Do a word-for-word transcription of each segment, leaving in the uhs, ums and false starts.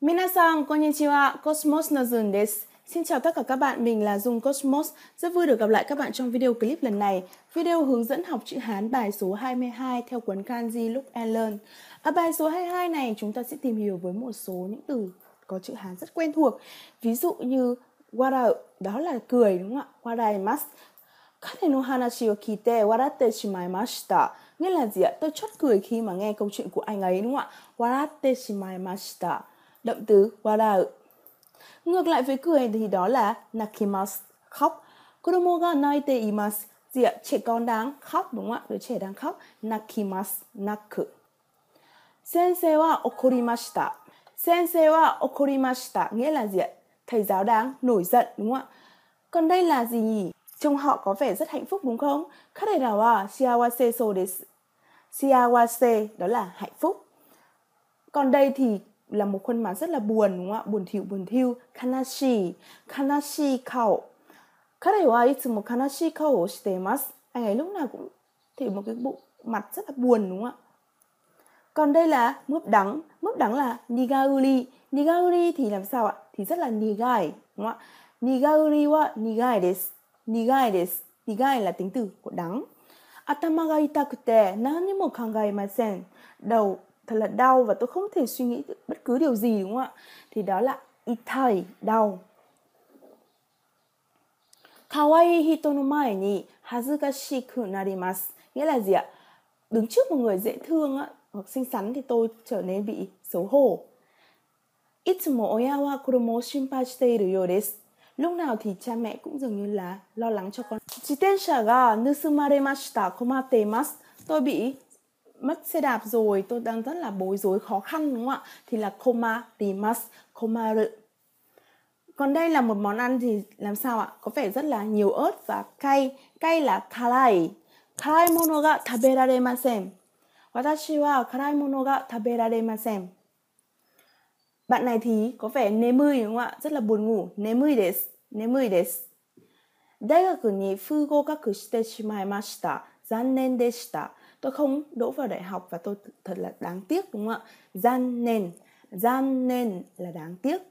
Minasan, konnichiwa, Cosmos no Jun desu. Xin chào tất cả các bạn, mình là Dung Cosmos. Rất vui được gặp lại các bạn trong video clip lần này. Video hướng dẫn học chữ Hán bài số hai mươi hai theo cuốn Kanji Look and Learn. Ở bài số hai mươi hai này chúng ta sẽ tìm hiểu với một số những từ có chữ Hán rất quen thuộc. Ví dụ như warau, đó là cười đúng không ạ? Waraimasu. Kare no hanashi o kiite waratte shimaimashita. Nghĩa là gì ạ? Tôi chót cười khi mà nghe câu chuyện của anh ấy đúng không ạ? Waratte shimaimashita. Động từ warau. Ngược lại với cười thì đó là nakimasu, khóc. Kodomo ga naite imasu. Gì ạ? Trẻ con đang khóc đúng không ạ? Đứa trẻ đang khóc. Nakimasu, naku. Sensei wa okorimashita. Sensei wa okorimashita nghĩa là gì ạ? Thầy giáo đang nổi giận đúng không ạ? Còn đây là gì nhỉ? Trông họ có vẻ rất hạnh phúc đúng không? Karera wa shiawase sou desu. Shiawase đó là hạnh phúc. Còn đây thì là một khuôn mặt rất là buồn đúng không ạ? Buồn thiu buồn thiu. Kanashi, kanashi kao. Kare wa itsumo kanashi kao o shite imasu. Anh ấy lúc nào cũng thì một cái bộ mặt rất là buồn đúng không ạ? Còn đây là mướp đắng. Mướp đắng là nigauri. Nigauri thì làm sao ạ? Thì rất là nigai đúng không ạ? Nigauri wa nigai desu. Nigai desu. Nigai là tính từ của đắng. Atama ga itakute nani mo kangaemasen. Đầu thật là đau và tôi không thể suy nghĩ bất cứ điều gì đúng không ạ? Thì đó là itai, đau. Kawaii hito no mae ni hazukashiku narimasu. Nghĩa là gì ạ? Đứng trước một người dễ thương á, hoặc xinh xắn thì tôi trở nên bị xấu hổ. Itsumo oya wa kodomo o shinpai shite iru you desu. Lúc nào thì cha mẹ cũng dường như là lo lắng cho con. Jitensha ga nusumaremashita komatte imasu. Tôi bị mất xe đạp rồi, tôi đang rất là bối rối, khó khăn đúng không ạ? Thì là komarimasu, komaru. Còn đây là một món ăn thì làm sao ạ? Có vẻ rất là nhiều ớt và cay. Cay là karai. Karai mono ga taberaremasen. Watashi wa karai mono ga taberaremasen. Bạn này thì có vẻ nemui đúng không ạ? Rất là buồn ngủ. Nemui desu. Nemui desu. Daigaku ni fugokaku shite shimaimashita. Zannen deshita. Tôi không đỗ vào đại học và tôi thật là đáng tiếc đúng không ạ? Zannen. Zannen là đáng tiếc.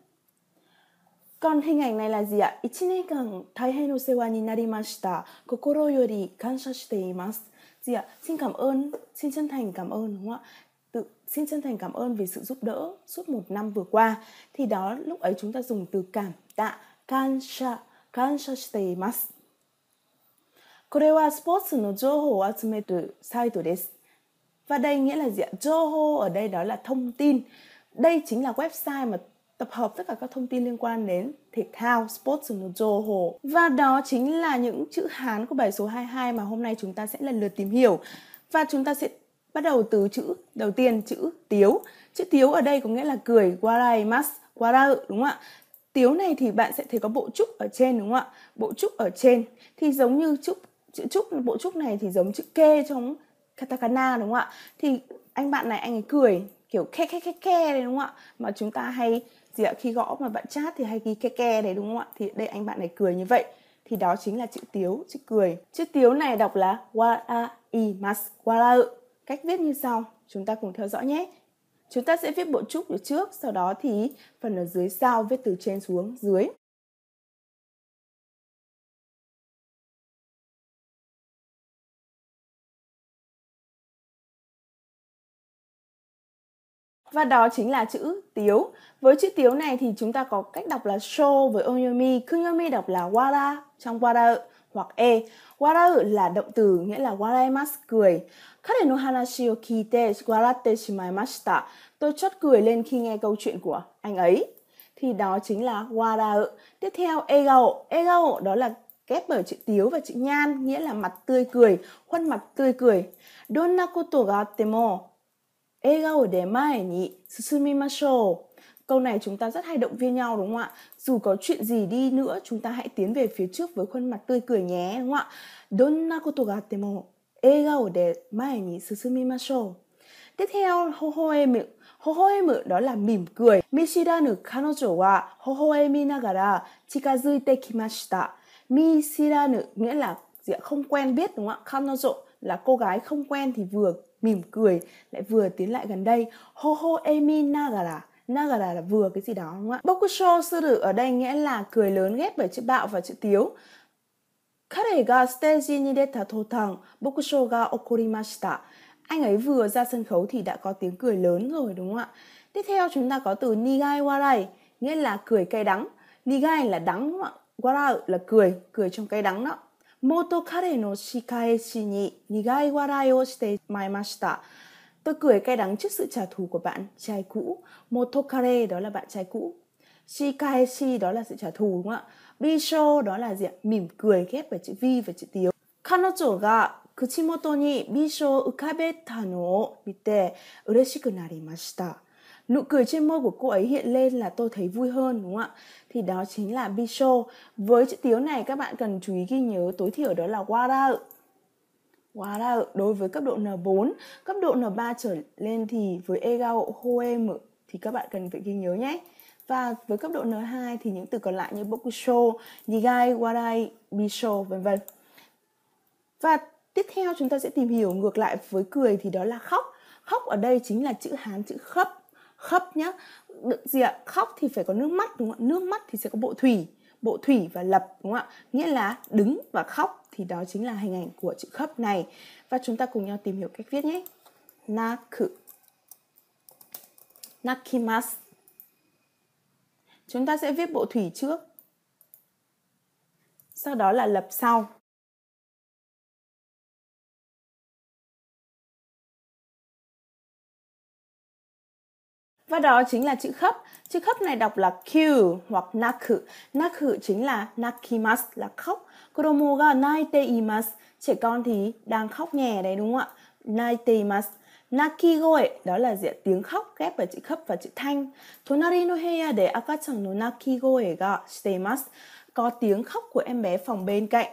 Còn hình ảnh này là gì ạ? Ichi nenkan taihen o sewa ni narimashita. Kokoro yori kansha shite imasu. Gì ạ? Xin cảm ơn, xin chân thành cảm ơn đúng không ạ? Tự, xin chân thành cảm ơn vì sự giúp đỡ suốt một năm vừa qua. Thì đó lúc ấy chúng ta dùng từ cảm tạ. Kansha, kansha shite imasu. これはスポーツの情報を集めるサイトです。Và đây nghĩa là gì ạ? Joho ở đây đó là thông tin. Đây chính là website mà tập hợp tất cả các thông tin liên quan đến thể thao, sports no joho. Và đó chính là những chữ Hán của bài số hai mươi hai mà hôm nay chúng ta sẽ lần lượt tìm hiểu. Và chúng ta sẽ bắt đầu từ chữ đầu tiên, chữ tiếu. Chữ tiếu ở đây có nghĩa là cười, waraimasu, warau đúng không ạ? Tiếu này thì bạn sẽ thấy có bộ trúc ở trên đúng không ạ? Bộ trúc ở trên thì giống như trúc, chữ trúc, bộ trúc này thì giống chữ kê trong katakana đúng không ạ? Thì anh bạn này anh ấy cười kiểu ke ke ke ke đấy đúng không ạ? Mà chúng ta hay gì ạ? Khi gõ mà bạn chat thì hay ghi ke ke đấy đúng không ạ? Thì đây anh bạn này cười như vậy. Thì đó chính là chữ tiếu, chữ cười. Chữ tiếu này đọc là waraimasu, warau. Cách viết như sau, chúng ta cùng theo dõi nhé. Chúng ta sẽ viết bộ trúc ở trước, sau đó thì phần ở dưới sau viết từ trên xuống dưới. Và đó chính là chữ tiếu. Với chữ tiếu này thì chúng ta có cách đọc là show với onyomi. Kunyomi đọc là wara trong warau hoặc e. Warau là động từ nghĩa là waraimasu cười. Kare no hanashi o kiite waratte shimaimashita. Tôi chót cười lên khi nghe câu chuyện của anh ấy. Thì đó chính là warau. Tiếp theo egao. Egao đó là ghép bởi chữ tiếu và chữ nhan, nghĩa là mặt tươi cười, khuôn mặt tươi cười. Donna koto ga atte mo egao de mae ni susumimashou. Câu này chúng ta rất hay động viên nhau đúng không ạ? Dù có chuyện gì đi nữa, chúng ta hãy tiến về phía trước với khuôn mặt tươi cười nhé đúng không ạ? Donna koto ga atte mo egao de mae ni susumimashou. Tiếp theo hohoemu. Hohoemu đó là mỉm cười. Mishiranu kanojo wa hohoemi nagara chikazuite kimashita. Mishiranu nghĩa là gì ạ? Không quen biết đúng không ạ? Kanojo là cô gái không quen thì vừa mỉm cười lại vừa tiến lại gần đây. Hohoemi nagara Nagara là vừa cái gì đó đúng không ạ? Bokusho suru ở đây nghĩa là cười lớn ghép bởi chữ bạo và chữ tiếu. Kare ga stage ni deta totan bokusho ga okorimashita. Anh ấy vừa ra sân khấu thì đã có tiếng cười lớn rồi đúng không ạ? Tiếp theo chúng ta có từ nigai warai, nghĩa là cười cay đắng. Nigai là đắng đúng không ạ? Warai là cười, cười trong cay đắng đó. Moto kare no shikaeshi ni nigai warai o shite maimashita. Tôi cười cay đắng trước sự trả thù của bạn trai cũ. Moto kare đó là bạn trai cũ. Shikaeshi đó là sự trả thù đúng không ạ? Bisho đó là gì ạ? Mỉm cười ghép bởi chữ vi và chữ tiếu. Kanojo ga kuchimoto ni bisho ukabeta no o mite ureshiku narimashita. Nụ cười trên môi của cô ấy hiện lên là tôi thấy vui hơn đúng không ạ? Thì đó chính là bisho. Với chữ tiếu này các bạn cần chú ý ghi nhớ tối thiểu đó là warau. Warau đối với cấp độ N bốn, cấp độ N ba trở lên thì với egao hoemu thì các bạn cần phải ghi nhớ nhé. Và với cấp độ N hai thì những từ còn lại như bokusho, nigai, warai, bisho vân vân. Và tiếp theo chúng ta sẽ tìm hiểu ngược lại với cười thì đó là khóc. Khóc ở đây chính là chữ Hán chữ khấp. Khấp nhá. Được gì ạ? Khóc thì phải có nước mắt đúng không ạ? Nước mắt thì sẽ có bộ thủy, bộ thủy và lập đúng không ạ? Nghĩa là đứng và khóc thì đó chính là hình ảnh của chữ khấp này. Và chúng ta cùng nhau tìm hiểu cách viết nhé. Naku, nakimasu. Chúng ta sẽ viết bộ thủy trước, sau đó là lập sau. Và đó chính là chữ khấp. Chữ khấp này đọc là Q hoặc naku. Naku chính là nakimasu là khóc. Kodomo ga naite imasu. Trẻ con thì đang khóc nhè đấy đúng không ạ? Naite imasu. Nakigoe đó là gì? Tiếng khóc ghép bởi chữ khấp và chữ thanh. Tonari no heya de akachan no nakigoe ga shiteimasu. Có tiếng khóc của em bé phòng bên cạnh.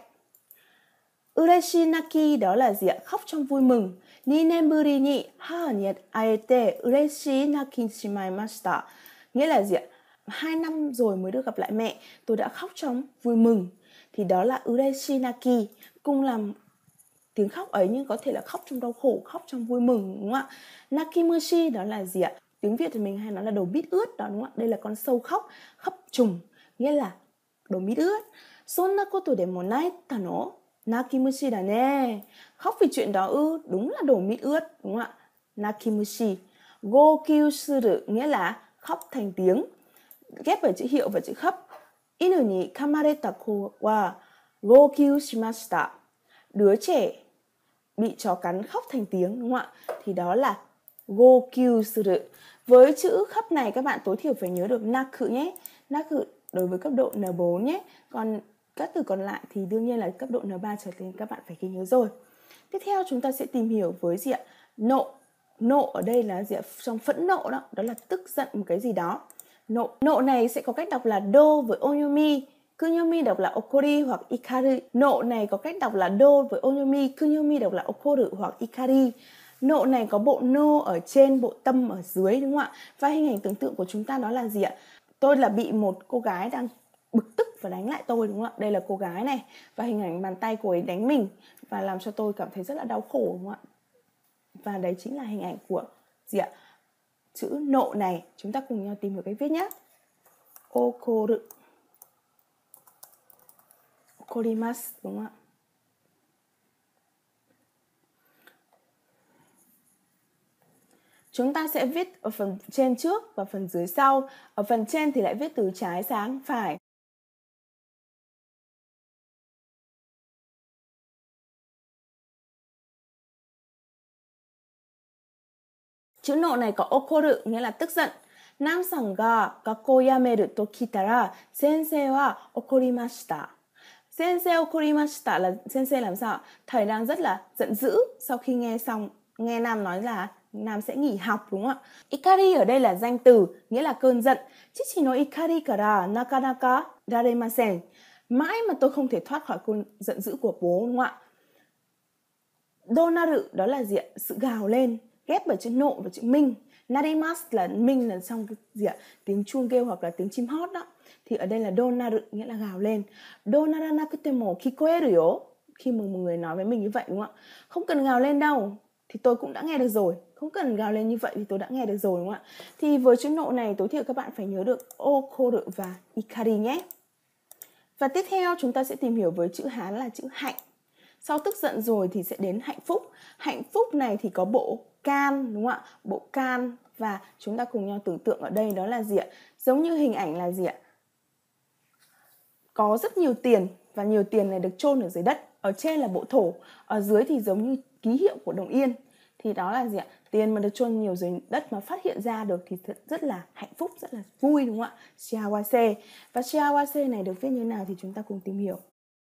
Ureshi naki đó là gì ạ? Khóc trong vui mừng. Ni nen buri ni haha ni aete ureshi naki shimaimashita. Nghĩa là gì ạ? Hai năm rồi mới được gặp lại mẹ, tôi đã khóc trong vui mừng. Thì đó là ureshi naki. Cùng làm tiếng khóc ấy nhưng có thể là khóc trong đau khổ, khóc trong vui mừng đúng không ạ? Nakimushi đó là gì ạ? Tiếng Việt thì mình hay nói là đầu bít ướt đó đúng không ạ? Đây là con sâu khóc, khóc trùng, nghĩa là đầu bít ướt. Sonna koto de mo naita no nakimushi da ne. Khóc vì chuyện đó ư? Đúng là đầu mít ướt đúng không ạ? Nakimushi. Gokyu suru nghĩa là khóc thành tiếng, ghép bởi chữ hiệu và chữ khấp. Inu ni kamareta ko wa gokyu shimashita. Đứa trẻ bị chó cắn khóc thành tiếng đúng không ạ? Thì đó là gokyu suru. Với chữ khấp này các bạn tối thiểu phải nhớ được naku nhé. Naku đối với cấp độ N bốn nhé. Còn các từ còn lại thì đương nhiên là cấp độ N ba trở lên các bạn phải ghi nhớ rồi. Tiếp theo chúng ta sẽ tìm hiểu với gì ạ? Nộ. Nộ ở đây là gì ạ? Trong phẫn nộ đó, đó là tức giận một cái gì đó. Nộ. Nộ này sẽ có cách đọc là do với onyomi. Kunyomi đọc là okori hoặc ikaru. Nộ này có cách đọc là do với onyomi. Kunyomi đọc là okoru hoặc ikari. Nộ này có bộ no ở trên, bộ tâm ở dưới đúng không ạ? Và hình ảnh tưởng tượng của chúng ta đó là gì ạ? Tôi là bị một cô gái đang bực tức và đánh lại tôi đúng không ạ? Đây là cô gái này và hình ảnh bàn tay cô ấy đánh mình và làm cho tôi cảm thấy rất là đau khổ đúng không ạ? Và đấy chính là hình ảnh của gì ạ? Chữ nộ này. Chúng ta cùng nhau tìm hiểu cách viết nhé. Okoru, okorimasu đúng không ạ? Chúng ta sẽ viết ở phần trên trước và phần dưới sau. Ở phần trên thì lại viết từ trái sang phải. Chữ nộ này có okoru nghĩa là tức giận. Nam-san ga gakkou yameru to kitara sensei wa okorimashita. Sensei okorimashita là sensei làm sao? Thầy đang rất là giận dữ sau khi nghe xong nghe Nam nói là Nam sẽ nghỉ học đúng không ạ? Ikari ở đây là danh từ nghĩa là cơn giận. Chichi no ikari kara nakanaka raremasen. Mãi mà tôi không thể thoát khỏi cơn giận dữ của bố đúng không ạ? Donaru đó là gì ạ? Sự gào lên, ghép bởi chữ nộ và chữ minh. Narimasu là minh là trong cái gì ạ? Tiếng chuông kêu hoặc là tiếng chim hót đó. Thì ở đây là donaru nghĩa là gào lên. Donaranakute mo kikoeru yo. Khi mà một người nói với mình như vậy đúng không ạ? Không cần gào lên đâu, thì tôi cũng đã nghe được rồi. Không cần gào lên như vậy thì tôi đã nghe được rồi đúng không ạ? Thì với chữ nộ này tối thiểu các bạn phải nhớ được okoru và ikari nhé. Và tiếp theo chúng ta sẽ tìm hiểu với chữ Hán là chữ hạnh. Sau tức giận rồi thì sẽ đến hạnh phúc. Hạnh phúc này thì có bộ can đúng không ạ? Bộ can và chúng ta cùng nhau tưởng tượng ở đây đó là gì ạ? Giống như hình ảnh là gì ạ? Có rất nhiều tiền và nhiều tiền này được chôn ở dưới đất. Ở trên là bộ thổ, ở dưới thì giống như ký hiệu của đồng yên. Thì đó là gì ạ? Tiền mà được chôn nhiều dưới đất mà phát hiện ra được thì rất là hạnh phúc, rất là vui đúng không ạ? Shiawase. Và shiawase này được viết như thế nào thì chúng ta cùng tìm hiểu.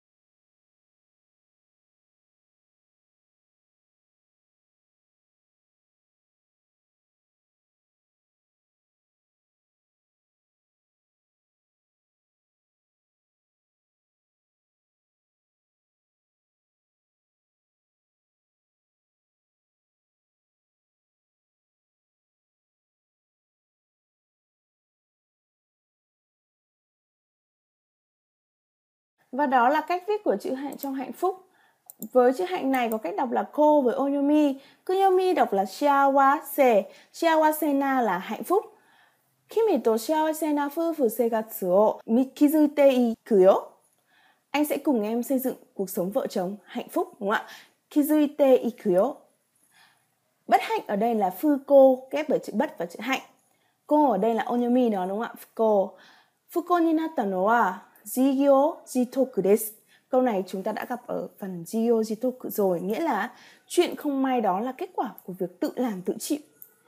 Và đó là cách viết của chữ hạnh trong hạnh phúc. Với chữ hạnh này có cách đọc là cô với onyomi. Kunyomi đọc là shiawase. Shiawase là hạnh phúc. Kimi to shiawase na fufu seigatsu o kizuite iku yo. Anh sẽ cùng em xây dựng cuộc sống vợ chồng hạnh phúc đúng không ạ? Kizuite iku yo. Bất hạnh ở đây là fuko ghép bởi chữ bất và chữ hạnh. Cô ở đây là onyomi đó đúng không ạ? Fuko. Fuko ni natta no wa jigyo jitoku desu. Câu này chúng ta đã gặp ở phần jigyo jitoku rồi, nghĩa là chuyện không may đó là kết quả của việc tự làm tự chịu.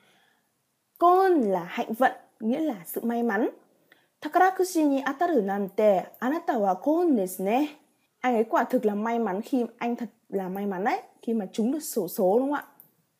Kon là hạnh vận, nghĩa là sự may mắn. Takarakushi ni ataru nante anata wa kon desu ne. Anh ấy quả thực là may mắn khi anh thật là may mắn đấy, khi mà trúng được xổ số đúng không ạ?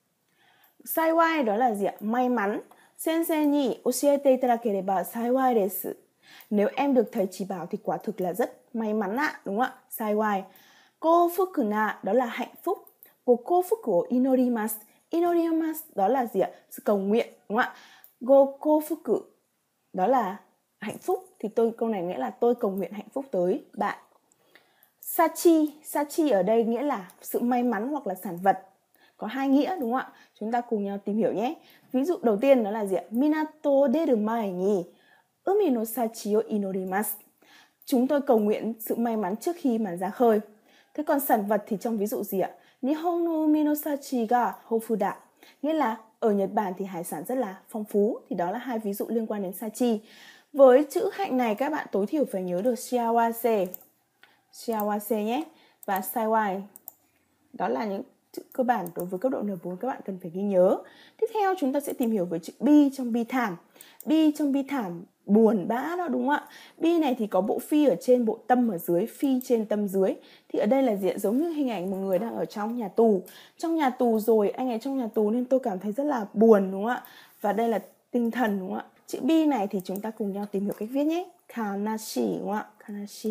Saiwai đó là gì ạ? May mắn. Sensei ni oshiete itadakereba saiwai desu. Nếu em được thầy chỉ bảo thì quả thực là rất may mắn ạ, đúng không ạ? Saiwai. Ko fuku na đó là hạnh phúc. Go ko fuku o inorimasu. Inorimasu đó là gì ạ? Sự cầu nguyện, đúng không ạ? Go ko fuku đó là hạnh phúc, thì tôi câu này nghĩa là tôi cầu nguyện hạnh phúc tới bạn. Sachi, sachi ở đây nghĩa là sự may mắn hoặc là sản vật. Có hai nghĩa đúng không ạ? Chúng ta cùng nhau tìm hiểu nhé. Ví dụ đầu tiên đó là gì ạ? Minato deru mai ni umi no sachi o inorimasu. Chúng tôi cầu nguyện sự may mắn trước khi mà ra khơi. Thế còn sản vật thì trong ví dụ gì ạ? Nihon no umi no sachi ga hofu da. Nghĩa là ở Nhật Bản thì hải sản rất là phong phú. Thì đó là hai ví dụ liên quan đến sachi. Với chữ hạnh này các bạn tối thiểu phải nhớ được shiawase. Shiawase nhé. Và saiwai. Đó là những chữ cơ bản đối với cấp độ N bốn các bạn cần phải ghi nhớ. Tiếp theo chúng ta sẽ tìm hiểu với chữ bi trong bi thảm. Bi trong bi thảm buồn bã đó đúng không ạ? Bi này thì có bộ phi ở trên, bộ tâm ở dưới, phi trên tâm dưới. Thì ở đây là diện giống như hình ảnh một người đang ở trong nhà tù. Trong nhà tù rồi, anh ấy trong nhà tù nên tôi cảm thấy rất là buồn đúng không ạ? Và đây là tinh thần đúng không ạ? Chữ bi này thì chúng ta cùng nhau tìm hiểu cách viết nhé. Kanashi đúng không ạ? Kanashi.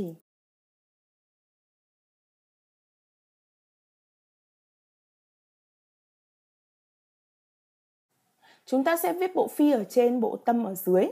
Chúng ta sẽ viết bộ phi ở trên, bộ tâm ở dưới.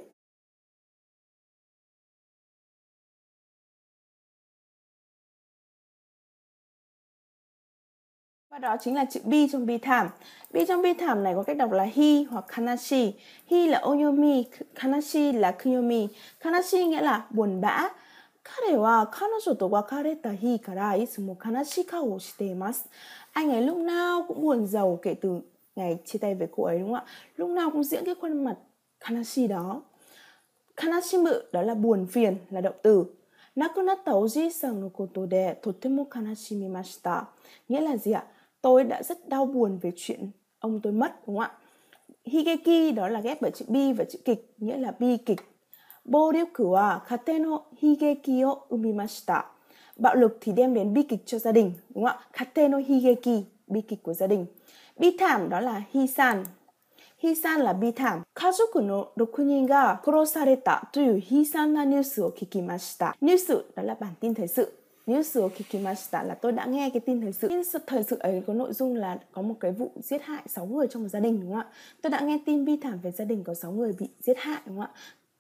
Và đó chính là chữ bi trong bi thảm. Bi trong bi thảm này có cách đọc là hi hoặc kanashi. Hi là onyomi, kanashi là kunyomi. Kanashi nghĩa là buồn bã. Kare wa kanojo to wakareta hi kara itsumo kanashi kao o shite imasu. Anh ấy lúc nào cũng buồn rầu kể từ ngày chia tay với cô ấy đúng không ạ? Lúc nào cũng diễn cái khuôn mặt kanashi đó. Kanashimu đó là buồn phiền, là động từ. Nakunatta oji-san no koto de totemo kanashimimashita. Nghĩa là gì ạ? Tôi đã rất đau buồn về chuyện ông tôi mất đúng không ạ? Higeki đó là ghép bởi chữ bi và chữ kịch, nghĩa là bi kịch. Boryoku wa kate no higeki o umimashita. Bạo lực thì đem đến bi kịch cho gia đình đúng không ạ? Kate no higeki, bi kịch của gia đình. Bi thảm đó là hisan. Hisan là bi thảm. Kazoku no roku nin ga kurosareta toyu hisan na news o kikimashita. News đó là bản tin thời sự. News o kikimashita là tôi đã nghe cái tin thời sự. Tin thời sự ấy có nội dung là có một cái vụ giết hại sáu người trong một gia đình đúng không ạ? Tôi đã nghe tin bi thảm về gia đình có sáu người bị giết hại đúng không ạ?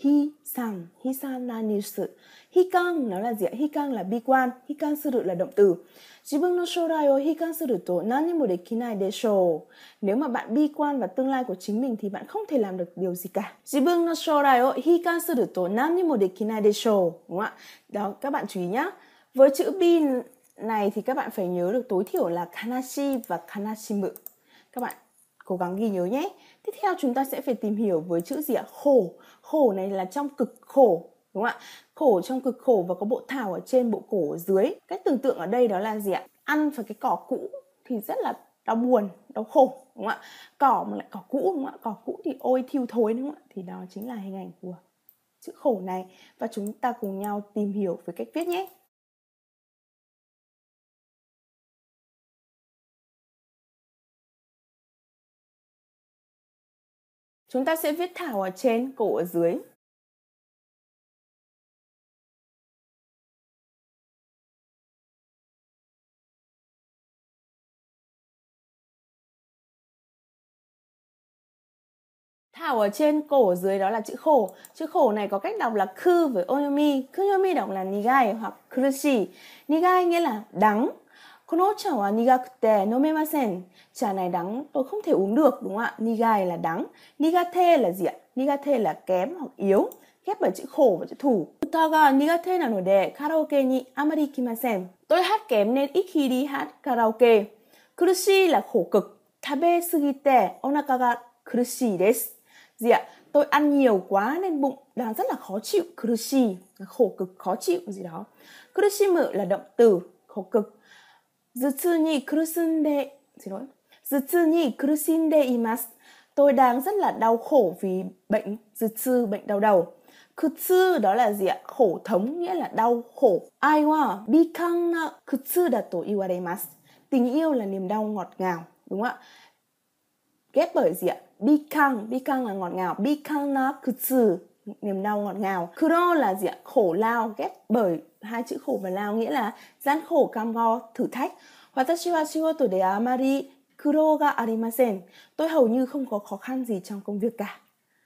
Hisan, hisan na nisu. Hikan nó là gì ạ? Hikan là bi quan, hikan suru là động từ. Jibun no shourai o hikan suru to nani mo dekinai deshou. Nếu mà bạn bi quan vào tương lai của chính mình thì bạn không thể làm được điều gì cả. Jibun no shourai o hikan suru to nani mo dekinai deshou. Đúng không ạ? Đó, các bạn chú ý nhá. Với chữ bi này thì các bạn phải nhớ được tối thiểu là kanashi và kanashimu. Các bạn cố gắng ghi nhớ nhé. Tiếp theo chúng ta sẽ phải tìm hiểu với chữ gì ạ? Khổ. Khổ này là trong cực khổ. Đúng không ạ? Khổ trong cực khổ và có bộ thảo ở trên, bộ cổ ở dưới. Cách tưởng tượng ở đây đó là gì ạ? Ăn phải cái cỏ cũ thì rất là đau buồn, đau khổ. Đúng không ạ? Cỏ mà lại cỏ cũ, đúng không ạ? Cỏ cũ thì ôi thiêu thối, đúng không ạ? Thì đó chính là hình ảnh của chữ khổ này. Và chúng ta cùng nhau tìm hiểu về cách viết nhé. Chúng ta sẽ viết thảo ở trên, cổ ở dưới. Thảo ở trên, cổ ở dưới đó là chữ khổ. Chữ khổ này có cách đọc là ku với onyomi. Kunyomi đọc là nigai hoặc kurushi. Nigai nghĩa là đắng. Kono cha wa nigakute nomemasen. Trà này đắng, tôi không thể uống được, đúng không ạ? Nigai là đắng. Nigate là gì ạ? Nigate là kém hoặc yếu. Ghép bởi chữ khổ và chữ thủ. Uta ga nigate nanode karaoke ni amari ikimasen. Tôi hát kém nên ít khi đi hát karaoke. Kurushi là khổ cực. Tabe sugite onaka ga kurushi desu. Gì ạ? Tôi ăn nhiều quá nên bụng đang rất là khó chịu. Kurushi là khổ cực, khó chịu gì đó. Kurushimu là động từ, khổ cực. Jutsu ni kurusunde, xin lỗi. Jutsu ni kurusinde imasu. Tôi đang rất là đau khổ vì bệnh jutsu, bệnh đau đầu. Kutsu đó là gì ạ? Khổ thống nghĩa là đau khổ. Ai wa bikan na kutsu da to iwaremasu. Tình yêu là niềm đau ngọt ngào, đúng không ạ? Ghép bởi gì ạ? Bikan, bikan là ngọt ngào. Bikan na kutsu, niềm đau ngọt ngào. Kuro là gì ạ? Khổ lao, ghép bởi hai chữ khổ và lao nghĩa là gian khổ, cam go, thử thách. Watashi wa shigoto de amari kuro ga arimasen. Tôi hầu như không có khó khăn gì trong công việc cả.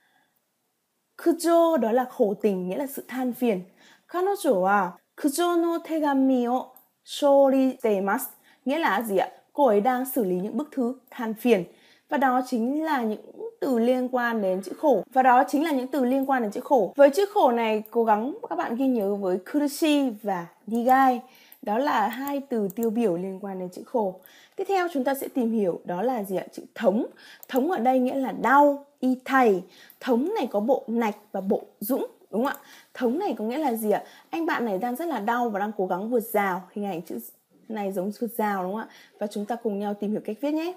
Kujo đó là khổ tình, nghĩa là sự than phiền. Kanojo wa kujo no tegami o shouriteemasu. Nghĩa là gì ạ? Cô ấy đang xử lý những bức thư than phiền. Và đó chính là những từ liên quan đến chữ khổ. Và đó chính là những từ liên quan đến chữ khổ. Với chữ khổ này, cố gắng các bạn ghi nhớ với kurushi và nigai. Đó là hai từ tiêu biểu liên quan đến chữ khổ. Tiếp theo chúng ta sẽ tìm hiểu đó là gì ạ? Chữ thống. Thống ở đây nghĩa là đau, y thầy. Thống này có bộ nạch và bộ dũng, đúng không ạ? Thống này có nghĩa là gì ạ? Anh bạn này đang rất là đau và đang cố gắng vượt rào. Hình ảnh chữ này giống vượt rào, đúng không ạ? Và chúng ta cùng nhau tìm hiểu cách viết nhé.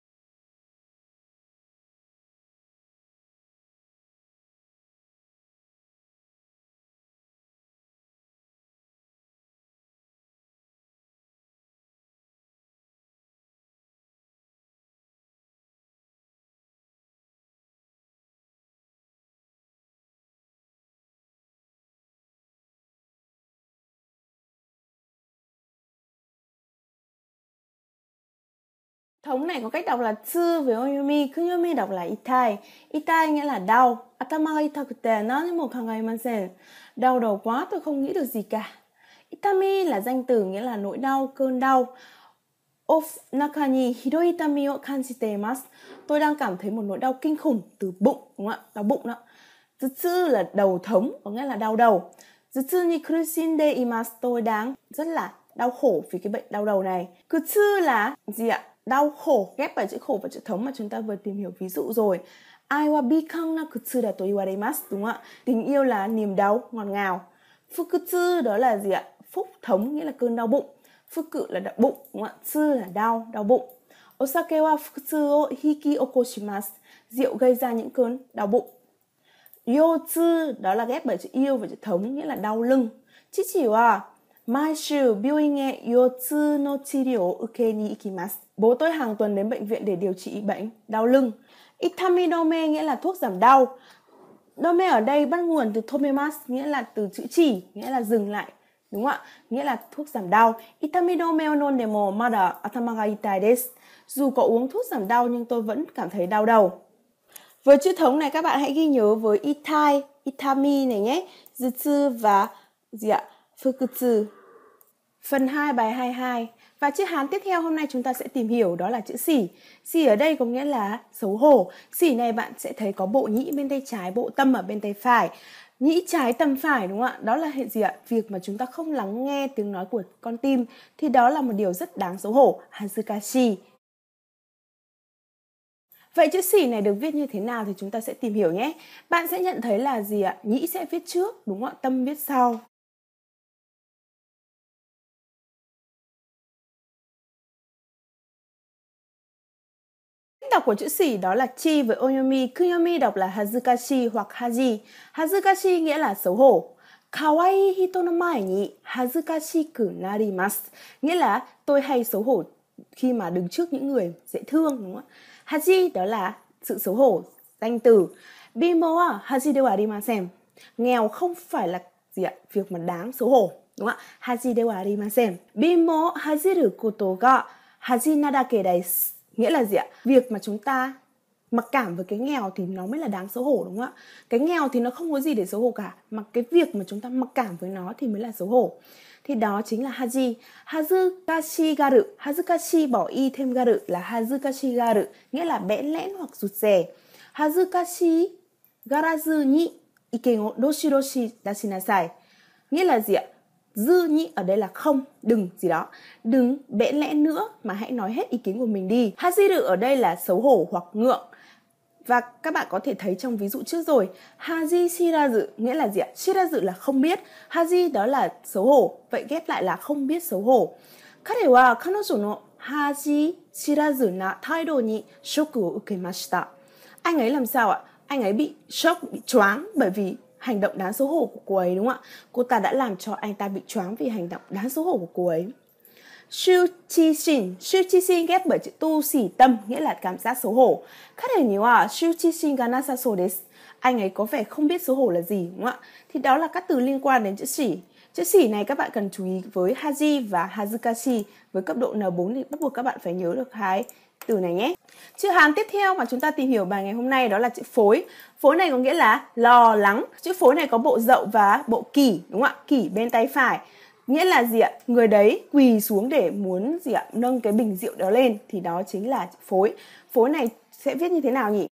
Thống này có cách đọc là tsu với onyomi, kunyomi đọc là itai. Itai nghĩa là đau. Atama ga itakute nani mo kangaimasen. Đau đầu quá, tôi không nghĩ được gì cả. Itami là danh từ nghĩa là nỗi đau, cơn đau. O naka ni hidoi itami o kanjite imasu. Tôi đang cảm thấy một nỗi đau kinh khủng từ bụng, đúng không ạ? Đau bụng đó. Jutsu là đầu thống, có nghĩa là đau đầu. Jutsu ni kurushinde imasu. Tôi đang rất là đau khổ vì cái bệnh đau đầu này. Kutsu là gì ạ? Đau khổ, ghép bởi chữ khổ và chữ thống mà chúng ta vừa tìm hiểu ví dụ rồi. Ai wa bikan na kutsu da to iwaremasu, đúng không ạ? Tình yêu là niềm đau ngọt ngào. Fukutsu đó là gì ạ? Phúc thống nghĩa là cơn đau bụng. Fuku là đau bụng, đúng không ạ? Tsu là đau, đau bụng. Osake wa fukutsu o hiki okoshimasu. Rượu gây ra những cơn đau bụng. Yotsu đó là ghép bởi chữ yêu và chữ thống nghĩa là đau lưng. Chichi wa maishu byouin e yotsu no chiryou o uke ni ikimasu. Bố tôi hàng tuần đến bệnh viện để điều trị bệnh đau lưng. Itami dome nghĩa là thuốc giảm đau. Dome ở đây bắt nguồn từ tomemasu, nghĩa là từ chữ chỉ, nghĩa là dừng lại, đúng không ạ? Nghĩa là thuốc giảm đau. Itami dome o nondemo mada atama ga itai desu. Dù có uống thuốc giảm đau nhưng tôi vẫn cảm thấy đau đầu. Với chữ thống này các bạn hãy ghi nhớ với itai, itami này nhé, jutsu và gì ạ? Fukutsu. Phần hai bài hai mươi hai. Và chữ Hán tiếp theo hôm nay chúng ta sẽ tìm hiểu đó là chữ xỉ. Xỉ ở đây có nghĩa là xấu hổ. Xỉ này bạn sẽ thấy có bộ nhĩ bên tay trái, bộ tâm ở bên tay phải. Nhĩ trái tâm phải đúng không ạ? Đó là hệ gì ạ? Việc mà chúng ta không lắng nghe tiếng nói của con tim thì đó là một điều rất đáng xấu hổ. Hazukashi. Vậy chữ xỉ này được viết như thế nào thì chúng ta sẽ tìm hiểu nhé. Bạn sẽ nhận thấy là gì ạ? Nhĩ sẽ viết trước, đúng không ạ? Tâm viết sau. Đọc của chữ xỉ đó là chi với onyomi, kunyomi đọc là hazukashi hoặc haji. Hazukashi nghĩa là xấu hổ. Kawaii hito no mae ni hazukashiku narimasu, nghĩa là tôi hay xấu hổ khi mà đứng trước những người dễ thương, đúng không ạ? Haji đó là sự xấu hổ, danh từ. Bimbo wa haji de wa arimasen, nghèo không phải là gì ạ? Việc mà đáng xấu hổ, đúng không ạ? Haji de wa arimasen. Bimbo hajiru koto ga haji na dake desu, nghĩa là gì ạ? Việc mà chúng ta mặc cảm với cái nghèo thì nó mới là đáng xấu hổ, đúng không ạ? Cái nghèo thì nó không có gì để xấu hổ cả, mà cái việc mà chúng ta mặc cảm với nó thì mới là xấu hổ. Thì đó chính là haji. Hazukashi garu, hazukashi bỏ y thêm garu là hazukashi garu, nghĩa là bẽn lẽn hoặc rụt rè. Hazukashi garazu ni iken o doshi doshi dashinasai, nghĩa là gì ạ? Dư nhị ở đây là không, đừng gì đó. Đừng bẽn lẽn nữa mà hãy nói hết ý kiến của mình đi. Hajiru ở đây là xấu hổ hoặc ngượng. Và các bạn có thể thấy trong ví dụ trước rồi, haji shirazu nghĩa là gì ạ? Shirazu là không biết, haji đó là xấu hổ. Vậy ghép lại là không biết xấu hổ. Kare wa kanojo no haji shirazu na taido ni shoku o ukemashita. Anh ấy làm sao ạ? Anh ấy bị shock, bị choáng bởi vì hành động đáng xấu hổ của cô ấy, đúng không ạ? Cô ta đã làm cho anh ta bị choáng vì hành động đáng xấu hổ của cô ấy. Shuchishin, Shuchishin ghép bởi chữ tu sỉ tâm, nghĩa là cảm giác xấu hổ. Kare ni wa Shuchishin ga nasasou desu. Anh ấy có vẻ không biết xấu hổ là gì, đúng không ạ? Thì đó là các từ liên quan đến chữ sỉ. Chữ sỉ này các bạn cần chú ý với haji và hazukashi. Với cấp độ N bốn thì bắt buộc các bạn phải nhớ được hai từ này nhé. Chữ Hán tiếp theo mà chúng ta tìm hiểu bài ngày hôm nay đó là chữ phối. Phối này có nghĩa là lo lắng. Chữ phối này có bộ dậu và bộ kỷ, đúng không ạ? Kỷ bên tay phải. Nghĩa là gì ạ? Người đấy quỳ xuống để muốn gì ạ? Nâng cái bình rượu đó lên thì đó chính là chữ phối. Phối này sẽ viết như thế nào nhỉ?